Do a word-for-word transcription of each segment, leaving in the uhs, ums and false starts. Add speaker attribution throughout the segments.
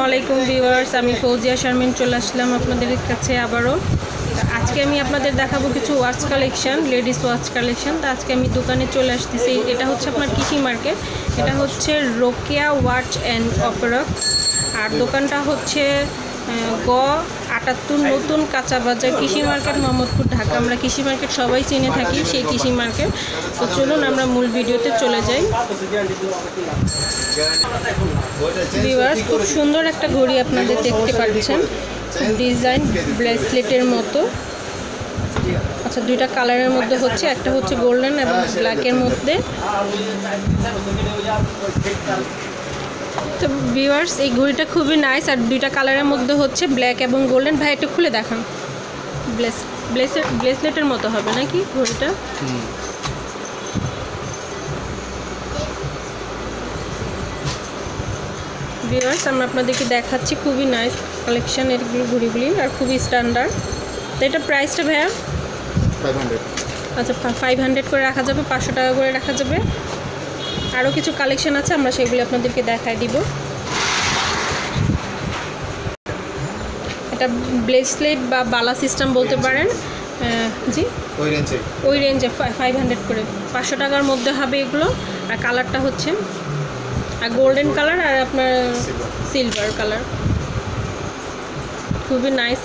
Speaker 1: আলাইকুম ভিউয়ার্স, আমি ফৌজিয়া শারমিন চলে আসলাম আপনাদের কাছে আবারও। আজকে আমি আপনাদের দেখাবো কিছু watch collection, ladies watch collection. তো আজকে আমি দোকানে চলে আসতেছি। এটা হচ্ছে আপনার কৃষি মার্কেট, এটা হচ্ছে রোকেয়া ওয়াচ অ্যান্ড অপেরা। আর দোকানটা হচ্ছে গ আটাত্তর নতুন কাঁচা বাজার, কৃষি মার্কেট, মোহাম্মদপুর, ঢাকা। আমরা কৃষি মার্কেট সবাই চিনে থাকি, সেই কৃষি মার্কেট। তো চলুন আমরা মূল ভিডিওতে চলে যাই। ভিউয়ার্স, খুব সুন্দর একটা ঘড়ি আপনাদের দেখতে পাচ্ছেন, ডিজাইন ব্রেসলেটের মতো। আচ্ছা, দুইটা কালারের মধ্যে হচ্ছে, একটা হচ্ছে গোল্ডেন এবং ব্ল্যাকের মধ্যে। তো ভিউয়ার্স, এই ঘড়িটা খুবই নাইস। আর দুইটা কালারের মধ্যে হচ্ছে ব্ল্যাক এবং গোল্ডেন। ভাই একটু খুলে দেখান। ব্লেস ব্লেসলেট ব্লেসলেটের মতো হবে নাকি ঘড়িটা? ভিউয়ার্স, আমরা আপনাদেরকে দেখাচ্ছি, খুবই নাইস কালেকশন এগুলো ঘড়িগুলি, আর খুবই স্ট্যান্ডার্ড। তো এটা প্রাইসটা ভাইয়া
Speaker 2: ফাইভ হান্ড্রেড।
Speaker 1: আচ্ছা, ফাইভ হান্ড্রেড করে রাখা যাবে, পাঁচশো টাকা করে রাখা যাবে। আরও কিছু কালেকশন আছে, আমরা সেগুলি আপনাদেরকে দেখাই দিব। এটা ব্রেসলেট বা বালা সিস্টেম বলতে পারেন। জি,
Speaker 2: ওই রেঞ্জে
Speaker 1: ওই রেঞ্জে ফাইভ হান্ড্রেড করে, পাঁচশো টাকার মধ্যে হবে এগুলো। আর কালারটা হচ্ছে আর গোল্ডেন কালার আর আপনার সিলভার কালার, খুবই নাইস।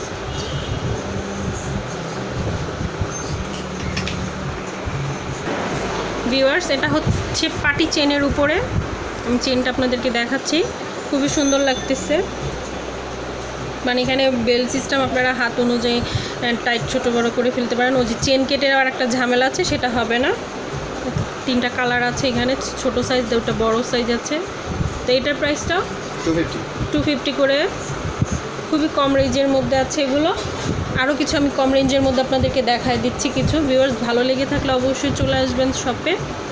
Speaker 1: ভিউয়ার্স, এটা হচ্ছে পাটি চেনের উপরে। আমি চেনটা আপনাদেরকে দেখাচ্ছি, খুবই সুন্দর লাগতেছে। মানে এখানে বেল সিস্টেম, আপনারা হাত অনুযায়ী টাইট ছোটো বড়ো করে ফেলতে পারেন। ওই যে চেন কেটে আর একটা ঝামেলা আছে, সেটা হবে না। তিনটা কালার আছে এখানে, ছোটো সাইজ, দুটো বড়ো সাইজ আছে। তো এটার প্রাইসটা
Speaker 2: টু ফিফটি
Speaker 1: টু ফিফটি করে, খুবই কম রেঞ্জের মধ্যে আছে এগুলো। আরও কিছু আমি কম রেঞ্জের মধ্যে আপনাদেরকে দেখাই দিচ্ছি কিছু। ভিউয়ার্স, ভালো লেগে থাকলে অবশ্যই চলে আসবেন শপে।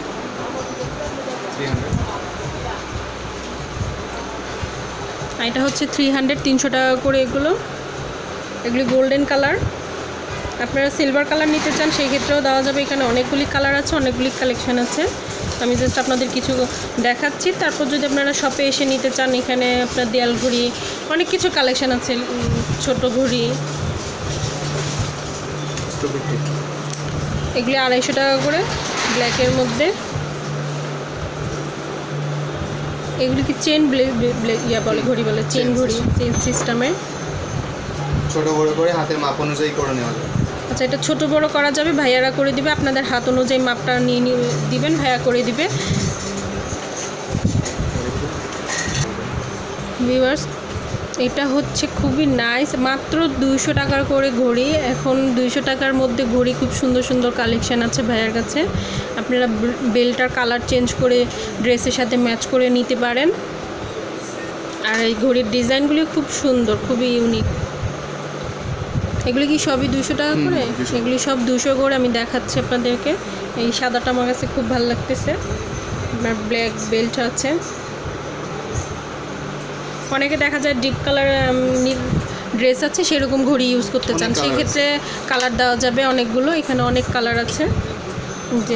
Speaker 1: এটা হচ্ছে থ্রি হান্ড্রেড তিনশো টাকা করে এগুলো। এগুলি গোল্ডেন কালার। আপনারা সিলভার কালার নিতে চান, সেই ক্ষেত্রেও দেওয়া যাবে। এখানে অনেকগুলি কালার আছে, অনেকগুলি কালেকশান আছে। আমি জাস্ট আপনাদের কিছু দেখাচ্ছি। তারপর যদি আপনারা শপে এসে নিতে চান, এখানে আপনার দেয়াল ঘড়ি, অনেক কিছু কালেকশান আছে। ছোট ঘড়ি এগুলি আড়াইশো টাকা করে, ব্ল্যাকের মধ্যে। এগুলি কি চেন ইয়া বলে, ঘড়ি বলে, চেন ঘড়ি, চেন সিস্টেমের।
Speaker 2: ছোট বড় করে হাতের মাপ অনুযায়ী করে নেওয়া যায়।
Speaker 1: আচ্ছা, এটা ছোট বড় করা যাবে, ভাইয়ারা করে দিবে। আপনাদের হাত অনুযায়ী মাপটা নিয়ে দিবেন, ভাইয়া করে দিবে। ভিউয়ার্স, এটা হচ্ছে খুবই নাইস, মাত্র দুইশো টাকার করে ঘড়ি। এখন দুইশো টাকার মধ্যে ঘড়ি খুব সুন্দর সুন্দর কালেকশান আছে ভাইয়ার কাছে। আপনারা বেল্টার কালার চেঞ্জ করে ড্রেসের সাথে ম্যাচ করে নিতে পারেন। আর এই ঘড়ির ডিজাইনগুলি খুব সুন্দর, খুবই ইউনিক। এগুলি কি সবই দুশো টাকা করে? এগুলি সব দুশো করে আমি দেখাচ্ছি আপনাদেরকে। এই সাদাটা আমার কাছে খুব ভালো লাগতেছে। আপনার ব্ল্যাক বেল্ট আছে। অনেকে দেখা যায় ডিপ কালার ড্রেস আছে, সেরকম ঘড়ি ইউজ করতে চান, সেই ক্ষেত্রে কালার দেওয়া যাবে অনেকগুলো। এখানে অনেক কালার আছে। যে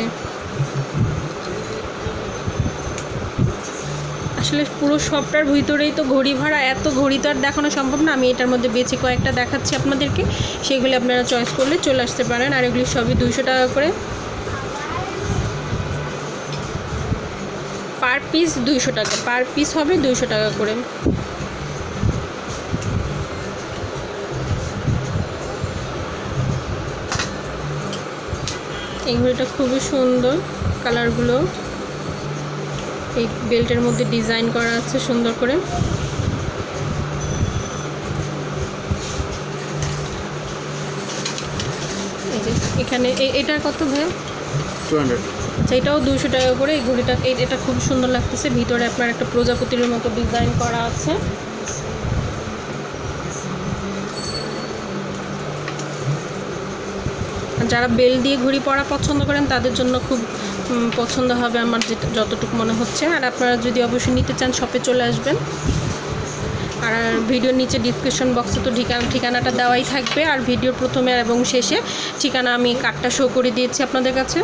Speaker 1: আসলে পুরো শপটার ভিতরেই তো ঘড়ি ভরা, এত ঘড়ি তো আর দেখানো সম্ভব না। আমি এটার মধ্যে বেছে কয়েকটা দেখাচ্ছি আপনাদেরকে, সেগুলি আপনারা চয়েস করলে চলে আসতে পারেন। আর এগুলি সবই দুইশো টাকা করে পার পিস, দুইশো টাকা পার পিস হবে, দুইশো টাকা করে। এই ঘড়িটা খুবই সুন্দর, কালারগুলো। এই বেল্টের মধ্যে ডিজাইন করা আছে সুন্দর করে। এই যে এখানে এটার কত ভাই?
Speaker 2: Two hundred.
Speaker 1: আচ্ছা, এটাও দুশো টাকা করে। এই ঘড়িটা এটা খুব সুন্দর লাগতেছে। ভিতরে আপনার একটা প্রজাপতির মতো ডিজাইন করা আছে। যারা বেল দিয়ে ঘড়ি পরা পছন্দ করেন, তাদের জন্য খুব পছন্দ হবে আমার যেটা যতটুকু মনে হচ্ছে। আর আপনারা যদি অবশ্যই নিতে চান, শপে চলে আসবেন। আর ভিডিওর নিচে ডিসক্রিপশন বক্সে তো ঠিকানা ঠিকানাটা দেওয়াই থাকবে। আর ভিডিওর প্রথমে এবং শেষে ঠিকানা আমি কার্ডটা শো করে দিয়েছি আপনাদের কাছে।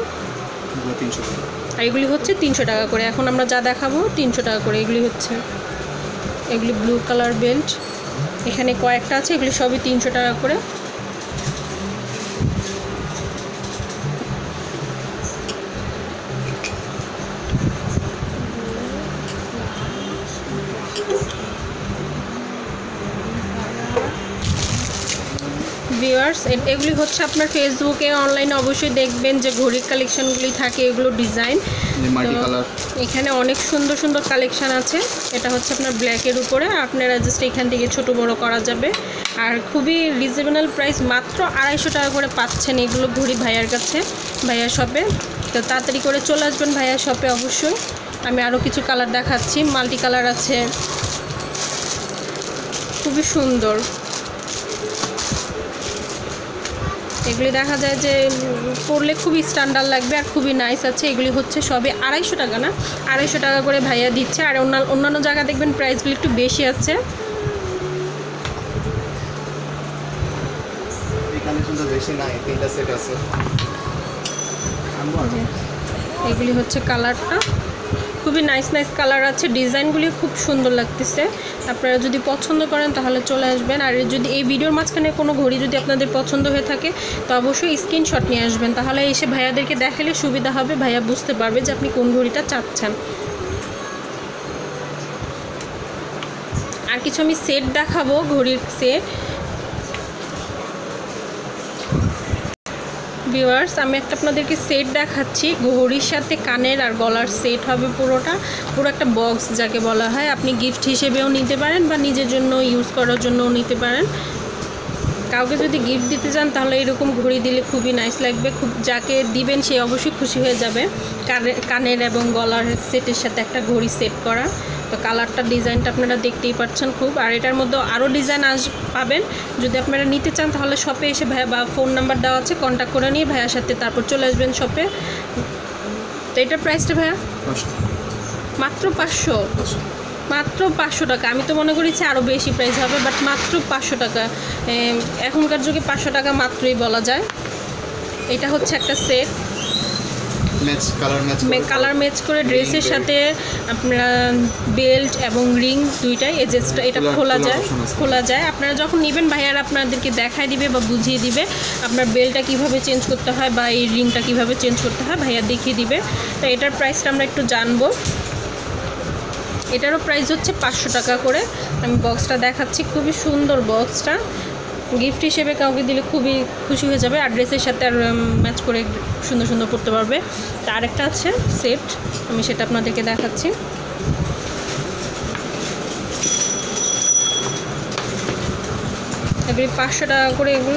Speaker 1: আর এগুলি হচ্ছে তিনশো টাকা করে। এখন আমরা যা দেখাবো তিনশো টাকা করে এগুলি হচ্ছে। এগুলি ব্লু কালার বেল্ট, এখানে কয়েকটা আছে, এগুলি সবই তিনশো টাকা করে। ভিউয়ার্স, এগুলি হচ্ছে আপনার ফেসবুকে অনলাইনে অবশ্যই দেখবেন যে ঘড়ির কালেকশনগুলি থাকে, এগুলো ডিজাইন।
Speaker 2: মাল্টি কালার,
Speaker 1: এখানে অনেক সুন্দর সুন্দর কালেকশন আছে। এটা হচ্ছে আপনার ব্ল্যাকের উপরে, আপনারা জাস্ট এখান থেকে ছোট বড় করা যাবে। আর খুবই রিজনেবল প্রাইস, মাত্র আড়াইশো টাকা করে পাচ্ছেন এগুলো ঘড়ি ভাইয়ার কাছে, ভাইয়ার শপে। তো তাড়াতাড়ি করে চলে আসবেন ভাইয়ার শপে অবশ্যই। আমি আরও কিছু কালার দেখাচ্ছি, মাল্টি কালার আছে, খুবই সুন্দর। এগুলি দেখা যায় যে পরলে খুবই স্ট্যান্ডার্ড লাগবে আর খুবই নাইস আছে। এগুলি হচ্ছে সবে আড়াইশো টাকা না, আড়াইশো টাকা করে ভাইয়া দিচ্ছে। আর অন্য অন্যান্য জায়গা দেখবেন প্রাইসগুলি একটু বেশি আছে।
Speaker 2: এখানে কিন্তু বেশি নাই, তিনটা সেট আছে।
Speaker 1: এগুলি হচ্ছে কালারটা, খুবই নাইস নাইস কালার আছে, ডিজাইনগুলি খুব সুন্দর লাগতেছে। আপনারা যদি পছন্দ করেন তাহলে চলে আসবেন। আর যদি এই ভিডিওর মাঝখানে কোনো ঘড়ি যদি আপনাদের পছন্দ হয়ে থাকে তো অবশ্যই স্ক্রিনশট নিয়ে আসবেন, তাহলে এসে ভাইয়াদেরকে দেখালে সুবিধা হবে, ভাইয়া বুঝতে পারবে যে আপনি কোন ঘড়িটা চাচ্ছেন। আর কিছু আমি সেট দেখাবো, ঘড়ির সেট। ভিউয়ার্স, আমি একটা আপনাদেরকে সেট দেখাচ্ছি, ঘড়ির সাথে কানের আর গলার সেট হবে পুরোটা, পুরো একটা বক্স যাকে বলা হয়। আপনি গিফট হিসেবেও নিতে পারেন বা নিজের জন্য ইউজ করার জন্যও নিতে পারেন। কাউকে যদি গিফট দিতে চান তাহলে এরকম ঘড়ি দিলে খুবই নাইস লাগবে, খুব যাকে দিবেন সে অবশ্যই খুশি হয়ে যাবে। কানের এবং গলার সেটের সাথে একটা ঘড়ি সেট করা। তো কালারটা, ডিজাইনটা আপনারা দেখতেই পাচ্ছেন খুব। আর এটার মধ্যে আরও ডিজাইন আস পাবেন। যদি আপনারা নিতে চান তাহলে শপে এসে ভাইয়া বা ফোন নাম্বার দেওয়া আছে, কন্ট্যাক্ট করে নিয়ে ভাইয়ার সাথে তারপর চলে আসবেন শপে। তো এটার প্রাইসটা ভাইয়া মাত্র পাঁচশো, মাত্র পাঁচশো টাকা। আমি তো মনে করেছি আরও বেশি প্রাইস হবে, বাট মাত্র পাঁচশো টাকা। এখনকার যুগে পাঁচশো টাকা মাত্রই বলা যায়। এটা হচ্ছে একটা set,
Speaker 2: match colour match
Speaker 1: colour match করে ড্রেসের সাথে আপনারা বেল্ট এবং রিং দুইটাই, এই যে এটা খোলা যায়, খোলা যায়। আপনারা যখন নেবেন ভাইয়ারা আপনাদেরকে দেখাই দিবে বা বুঝিয়ে দিবে আপনার বেল্টটা কিভাবে চেঞ্জ করতে হয় বা এই রিংটা কিভাবে চেঞ্জ করতে হয়, ভাইয়া দেখিয়ে দিবে। তো এটার প্রাইসটা আমরা একটু জানবো। এটারও প্রাইস হচ্ছে পাঁচশো টাকা করে। আমি বক্সটা দেখাচ্ছি, খুবই সুন্দর বক্সটা, গিফট হিসেবে কাউকে দিলে খুবই খুশি হয়ে যাবে। আর ড্রেসের সাথে আর ম্যাচ করে সুন্দর সুন্দর করতে পারবে। তো আরেকটা আছে সেট, আমি সেটা আপনাদেরকে দেখাচ্ছি। এগুলি পাঁচশো টাকা করে এগুলো।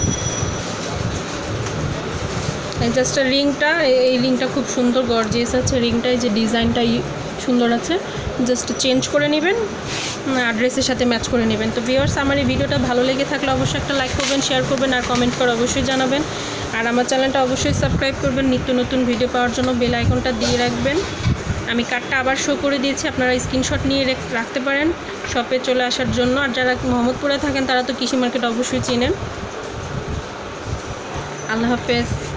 Speaker 1: জাস্ট রিংটা, এই রিংটা খুব সুন্দর গর্জিয়াস আছে, রিংটাই যে ডিজাইনটাই সুন্দর আছে, জাস্ট চেঞ্জ করে নেবেন, অ্যাড্রেসের সাথে ম্যাচ করে নেবেন। তো ভিউয়ার্স, আমার এই ভিডিওটা ভালো লেগে থাকলে অবশ্যই একটা লাইক করবেন, শেয়ার করবেন আর কমেন্ট করে অবশ্যই জানাবেন। আর আমার চ্যানেলটা অবশ্যই সাবস্ক্রাইব করবেন, নিত্য নতুন ভিডিও পাওয়ার জন্য বেল আইকনটা দিয়ে রাখবেন। আমি কার্ডটা আবার শো করে দিয়েছি, আপনারা স্ক্রিনশট নিয়ে রাখতে পারেন শপে চলে আসার জন্য। আর যারা মোহাম্মদপুরে থাকেন তারা তো কৃষি মার্কেট অবশ্যই চেনেন। আল্লাহ হাফেজ।